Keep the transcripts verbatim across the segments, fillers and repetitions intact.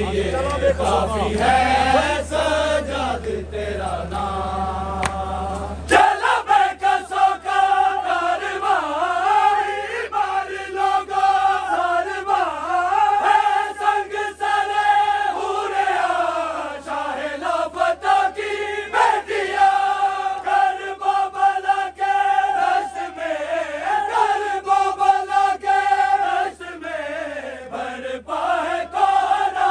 लिए काफी है सजाद तेरा नाम। चला बेकसों का कारवां बार लोगों हरवां है संग सरे हुरे शाहे लापता की बेटियां कर बोबला के रस में कर बोबला के रस में भर पाए कोना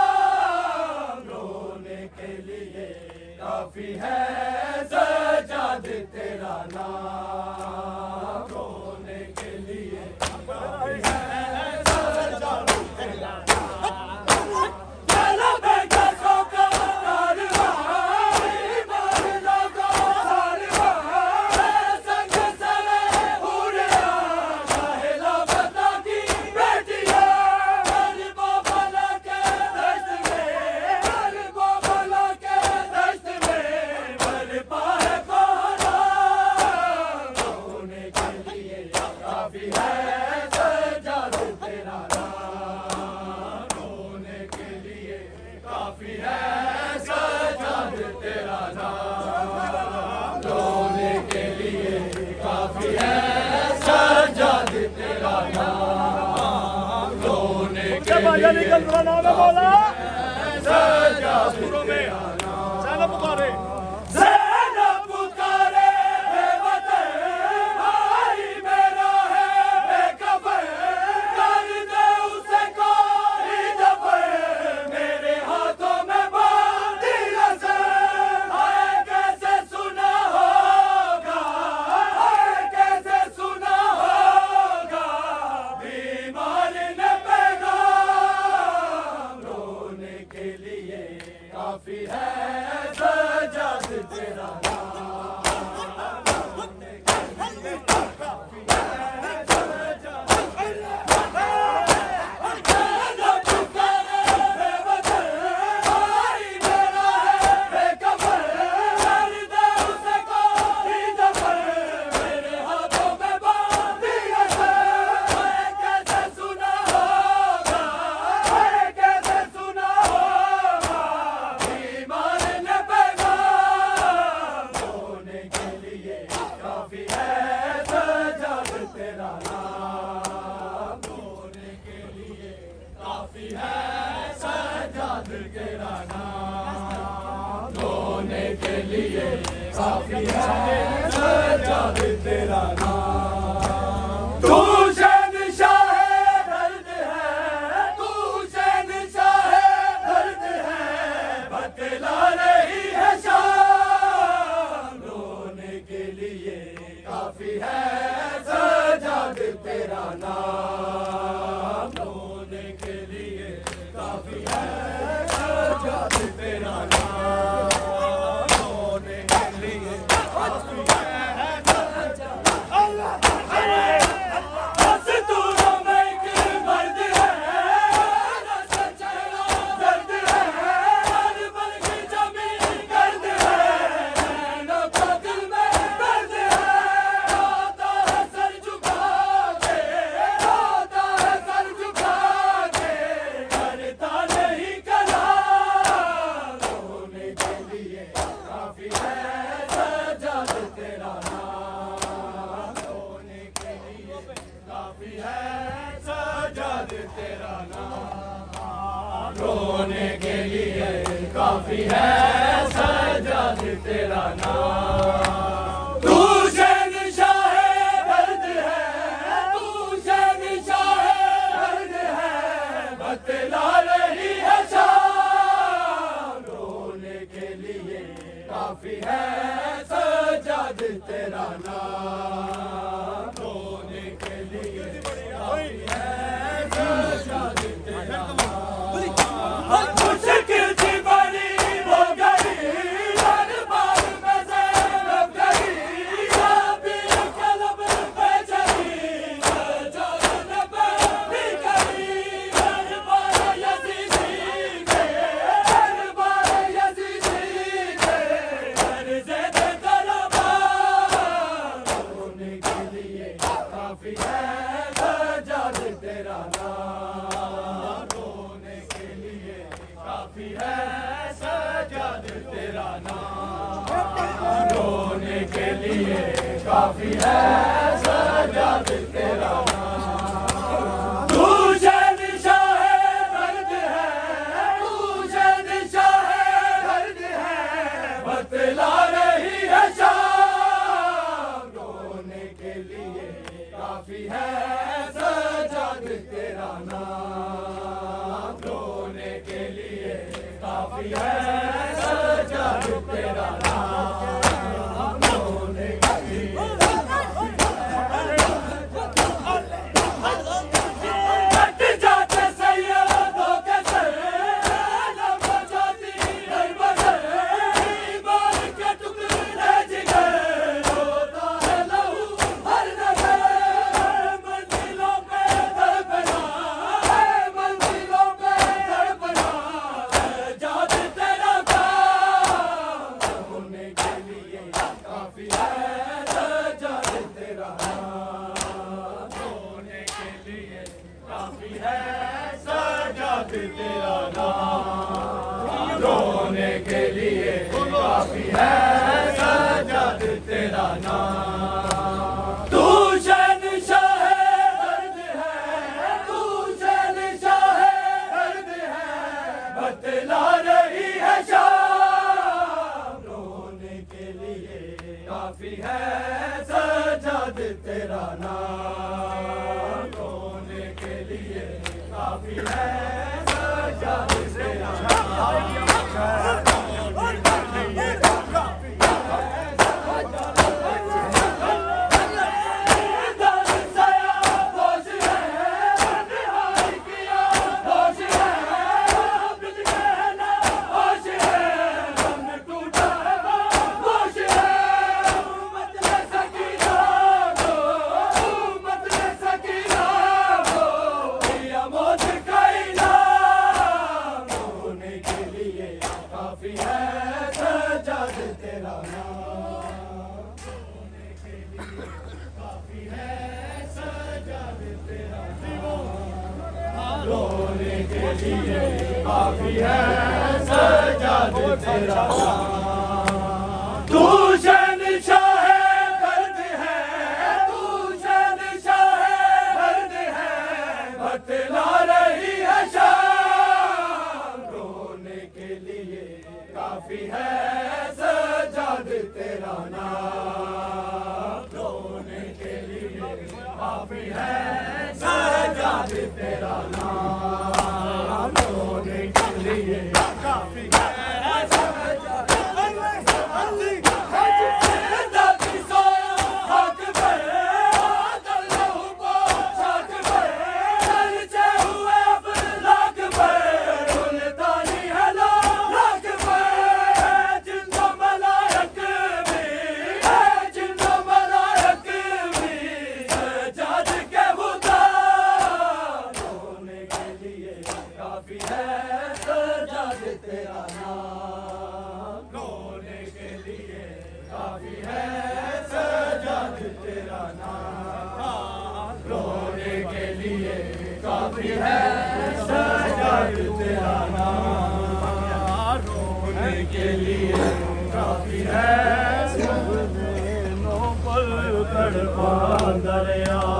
रोने के लिए काफी है सजाद तेरा नाम। रोने के लिए काफी है सजाद तेरा नाम। चला बेकसों का कारवां बार लोगों हरवां है संग सरे हुरे शाहे लापता की बेटियां कर बोबला के दस्त में कर बोबला के दस्त में भर पाए कोना रोने के लिए काफी है सजाद तेरा नाम। रोने के लिए काफी है सजाद तेरा नाम। रोने के लिए काफी है सजाद तेरा नाम। रोने के लिए निकल रहा नाम है मौला सजाद में चलो पुकारे ज़ैनब पुकारे बेवतन भाई मेरा है बेकफन कर दे उसे कोई दफन मेरे हाथों में बांध दिया से हाय कैसे सुना होगा हाय कैसे सुना होगा बीमार ने पैगाम रोने के लिए काफी है सजाद तेरा नाम। रोने के लिए काफी है सजाद तेरा नाम। ज़ैनब पुकारे बेवतन भाई मेरा है बेकफन कर दे उसे कोई दफन मेरे हाथों में बांध दिया से हाय कैसे सुना होगा हाय कैसे सुना होगा बीमार ने पैगाम रोने के लिए काफी है सजाद तेरा नाम। रोने के लिए काफी है सजाद तेरा नाम। रोने के लिए काफी है सजाद तेरा नाम। तू शहंशाह है दर्द है तू शहंशाह है दर्द है बतला रही है शाम रोने के लिए काफी है सजाद तेरा नाम। रोने के लिए काफी है सजाद तेरा नाम। रोने के लिए काफी है बस तू रोमेक मर्द है रस चेहरा दर्द है हर पल की जमीन गर्द है नैनों का दिल में दर्द है रोता है सर झुका के रोता है सर झुका के करता नहीं कलाम रोने के लिए काफी है सजाद तेरा नाम। रोने के लिए काफी है सजाद तेरा नाम। रोने के लिए काफी है सजाद तेरा नाम। तू शहंशाह है दर्द है तू शहंशाह है दर्द है बतला रही है शाम रोने के लिए काफी है सजाद तेरा नाम। रोने के लिए काफी है सजाद तेरा नाम। मुश्किल थी बड़ी हो गई दरबार में ज़ैनब गई अभी कलब पे चली सजाद ने भी करी दरबार यज़ीदी के दरबार यज़ीदी के अर्ज़े दे दरबार लिए काफी है सजाद तेरा नाम। तू शहंशाह है दर्द है, तू शहंशाह है दर्द है, बतला रही है शाम। रोने के लिए काफी है सजाद तेरा नाम। रोने के लिए काफी है सजाद तेरा नाम। रोने के लिए कट जाते सैयदों के सर, लंबा जाती दर बदर, ईमान के टुकड़े जिगर, रोता है लहू हर नगर। मंजिलों पे तड़पना है, मंजिलों पे तड़पना है, जाद तेरा काम। रोने के लिए काफी है सजाद तेरा नाम। रोने के लिए काफी है सजाद तेरा नाम। रोने के लिए काफी है सजाद तेरा नाम। तू शहंशाह है दर्द है, तू शहंशाह है दर्द है, बतला रही है शाम। रोने के लिए काफी है सजाद तेरा नाम। रोने के लिए काफी है सजाद तेरा काफी है सजाद तेरा नाम। रोने के लिए काफी है सजाद तेरा नाम। रोने के लिए काफी है सजाद तेरा नाम। तू शहंशाह है दर्द है, तू शहंशाह है दर्द है, बतला रही है शाम। रोने के लिए काफी है सजाद तेरा नाम। रोने के लिए काफी है सजाद तेरा नाम। रोने के लिए काफी है सजाद दादी सोया हाथ पर, आदल लहू को छात पर, चलते हुए अब लाख पर, मुल्तानी है लाख पर। जिंदा मलायक भी है, जिंदा मलायक भी सजाद के गुदाम। रोने के लिए काफी है सजाद तेरा नाम। रोने के लिए काफी है सजाद तेरा नाम। रोने के लिए काफी है सजाद तेरा नाम। रोने के लिए काफी है नो पल तड़पा दरिया।